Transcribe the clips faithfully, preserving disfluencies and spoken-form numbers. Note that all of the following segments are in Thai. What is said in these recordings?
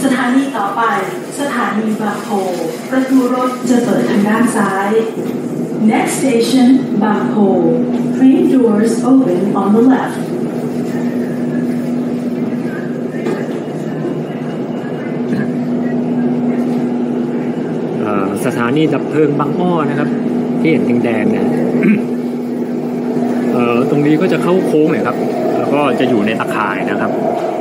สถานีต่อไปสถานีบางโพประตูรถจะเปิดทางด้านซ้าย Next station บางโพ Train doors open on the left สถานีดับเพลิงบางอ้อนะครับที่เห็นแดงๆเนี่ย เอ่อตรงนี้ก็จะเข้าโค้งหน่อยครับแล้วก็จะอยู่ในตะข่ายนะครับ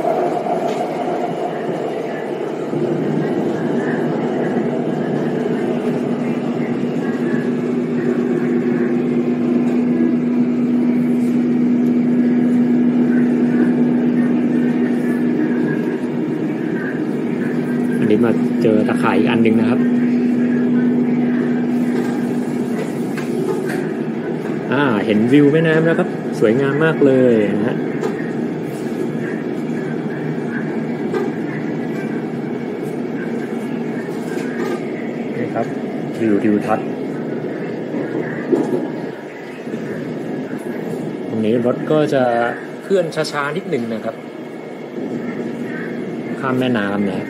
อันนี้มาเจอตะข่ายอีกอันนึงนะครับอ่าเห็นวิวแม่น้ำแล้วครับสวยงามมากเลยนะฮะนี่ครับวิวทิวทัศน์ตรงนี้รถก็จะเคลื่อนช้าๆนิดหนึ่งนะครับข้ามแม่น้ำนะ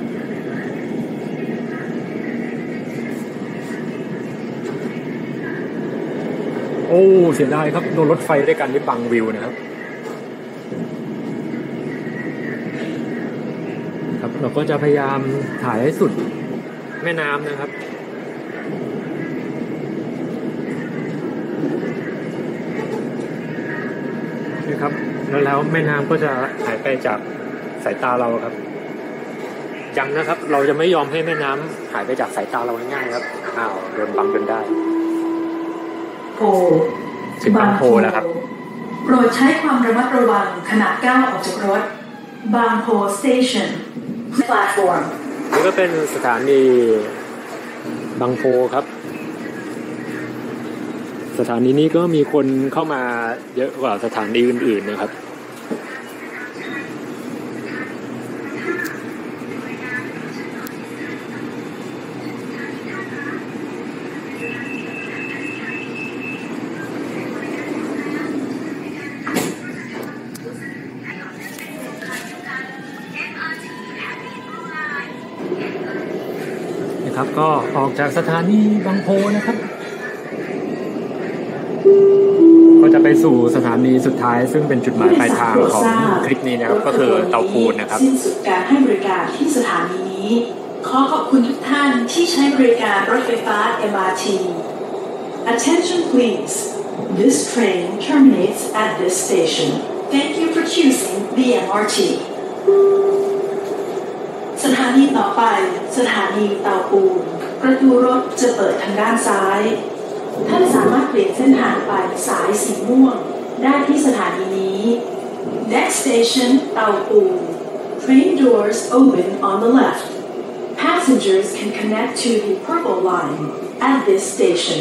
โอ้เสียดายครับโดนรถไฟด้วยกันที่บังวิวนะครับครับเราก็จะพยายามถ่ายให้สุดแม่น้ำนะครับนี่ครับแล้วแล้วแม่น้ำก็จะหายไปจากสายตาเราครับยังนะครับเราจะไม่ยอมให้แม่น้ำหายไปจากสายตาเราง่ายๆครับอ้าวโดนบังจนได้โพถึงบางโพแล้วครับโปรดใช้ความระมัดระวังขณะก้าวออกจากรถบางโพ station platform นี่ก็เป็นสถานีบางโพครับสถานีนี้ก็มีคนเข้ามาเยอะกว่าสถานีอื่นๆนะครับครับก็ออกจากสถานีบางโพนะครับก็จะไปสู่สถานีสุดท้ายซึ่งเป็นจุดหมายปลายทางของคลิปนี้นะครับก็คือเตาปูนนะครับสิ้นสุดการให้บริการที่สถานีนี้ขอขอบคุณทุกท่านที่ใช้บริการรถไฟฟ้า เอ็ม อาร์ ที Attention please This train terminates at this station Thank you for choosing the เอ็ม อาร์ ทีสถานีต่อไปสถานีเตาปูนประตูรถจะเปิดทางด้านซ้ายท่านสามารถเปลี่ยนเส้นทางไปสายสีม่วงได้ที่สถานีนี้ Next station เตาปูน Train doors open on the left Passengers can connect to the purple line at this station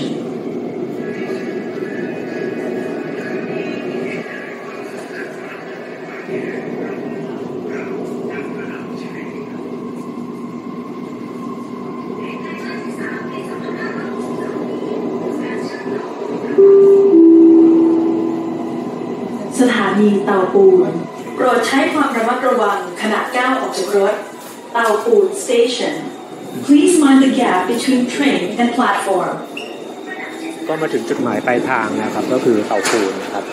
สถานีเตาปูนโปรดใช้ความระมัดระวังขณะก้าวออกจากรถเตาปูน station Please mind the gap between train and platform ก็มาถึงจุดหมายปลายทางนะครับก็คือเตาปูนนะครับ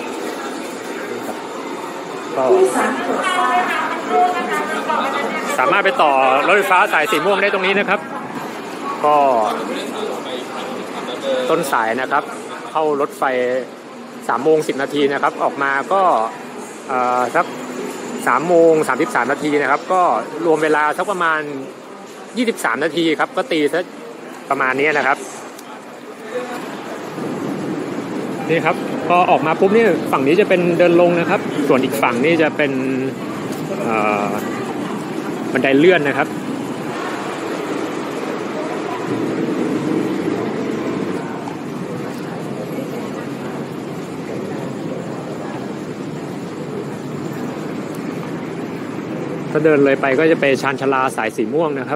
ก็สามารถไปต่อรถไฟฟ้าสายสีม่วงได้ตรงนี้นะครับก็ต้นสายนะครับเข้ารถไฟสามโมงสิบนาทีนะครับออกมาก็สักสามโมงสามสิบสามนาทีนะครับก็รวมเวลาสักประมาณยี่สิบสามนาทีครับก็ตีสักประมาณนี้นะครับนี่ครับพอออกมาปุ๊บนี่ฝั่งนี้จะเป็นเดินลงนะครับส่วนอีกฝั่งนี่จะเป็นบันไดเลื่อนนะครับถ้าเดินเลยไปก็จะไปชานชาลาสายสีม่วงนะครับ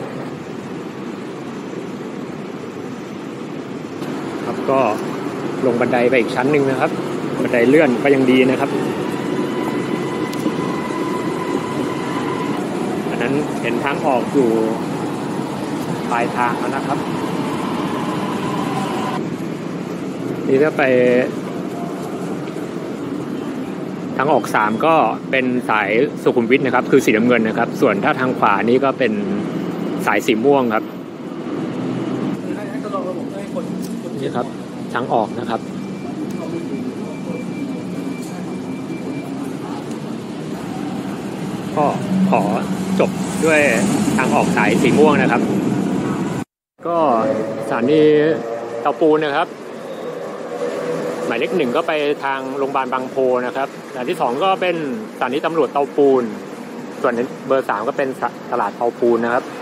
ครับก็ลงบันไดไปอีกชั้นหนึ่งนะครับบันไดเลื่อนก็ยังดีนะครับอันนั้นนั้นเห็นทางออกอยู่ปลายทางแล้วนะครับนี่ถ้าไปทางออกสามก็เป็นสายสุขุมวิทนะครับคือสีน้ำเงินนะครับส่วนถ้าทางขวานี่ก็เป็นสายสีม่วงครับนี่ครับทางออกนะครับก็ขอจบด้วยทางออกสายสีม่วงนะครับก็สถานีเตาปูนนะครับหมายเลขหนึ่งก็ไปทางโรงพยาบาลบางโพนะครับสถานที่สองก็เป็นสถานีตำรวจเตาปูนส่วนเบอร์สามก็เป็นตลาดเตาปูนนะครับ